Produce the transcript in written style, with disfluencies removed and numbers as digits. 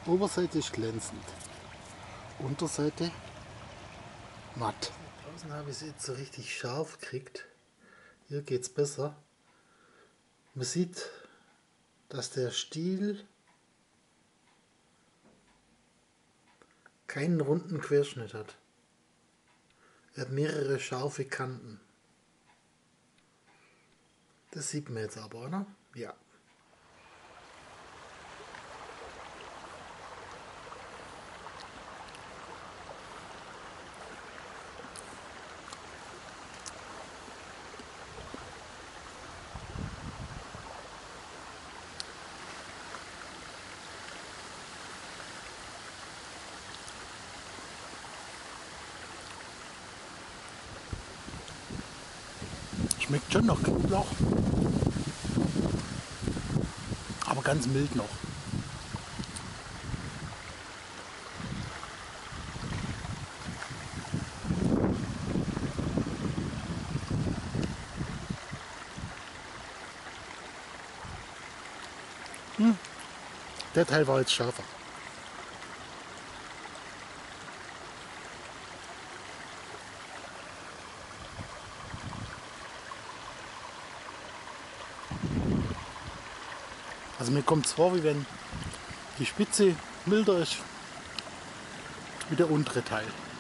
Oberseite ist glänzend, Unterseite matt. Draußen habe ich es jetzt so richtig scharf gekriegt. Hier geht es besser. Man sieht, dass der Stiel keinen runden Querschnitt hat. Er hat mehrere scharfe Kanten. Das sieht man jetzt aber, oder? Ja. Schmeckt schon noch Knoblauch, aber ganz mild noch. Der Teil war jetzt schärfer. Also mir kommt es vor, wie wenn die Spitze milder ist wie der untere Teil.